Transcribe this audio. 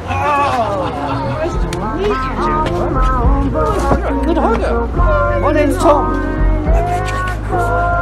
Nice to meet you, Jennifer. You're a good hugger. My name's Tom. I play drinking golf.